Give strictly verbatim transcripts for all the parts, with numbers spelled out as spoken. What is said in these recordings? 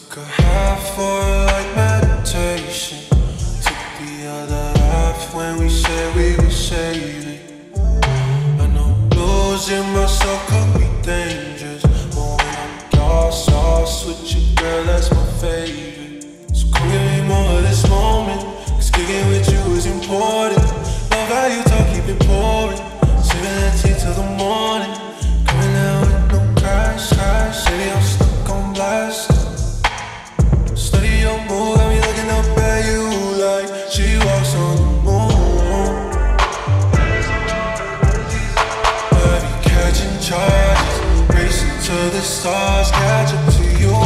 Took a half for like meditation. Took the other half when we said we were saving. I know losing myself could be dangerous, but when I'm lost, lost with you, girl, that's my favorite. So come give me more of this moment, cause kicking with you is important. Love how you talk, keep it pouring. Sipping that tea till the morning. Coming out with no crash, crash. City, I'm stuck on blast. Study your move, got me looking up at you like she walks on the moon. I be catching charges, racing to the stars, catch up to you.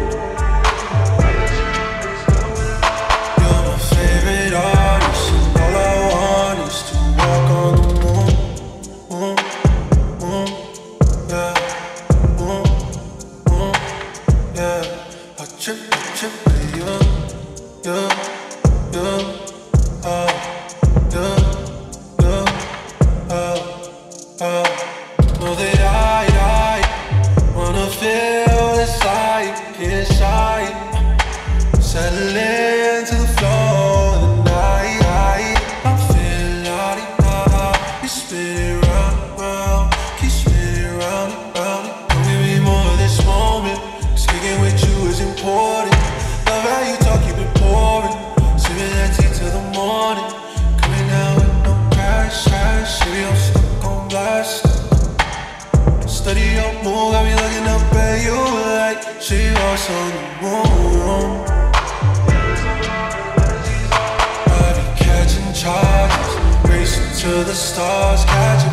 You're my favorite artist, and all I want is to walk on the moon. Moon, moon, yeah, moon, moon, yeah. I trip, I trip with you, you, you, oh, you, you, oh, oh. Know that I, I wanna feel this light inside, settle into the flow of the night. I'm feeling la-di-da, you spin it round, round, keep spinning round and round. Don't give me more of this moment, cause kicking with you is important. Love how you talk, keep it pouring. Sipping that tea till the morning. Coming out with no crash, crash. City, I'm stuck on blast. Study your move, got me looking up at you like she walks on the moon. I be catching charges, racing to the stars, catching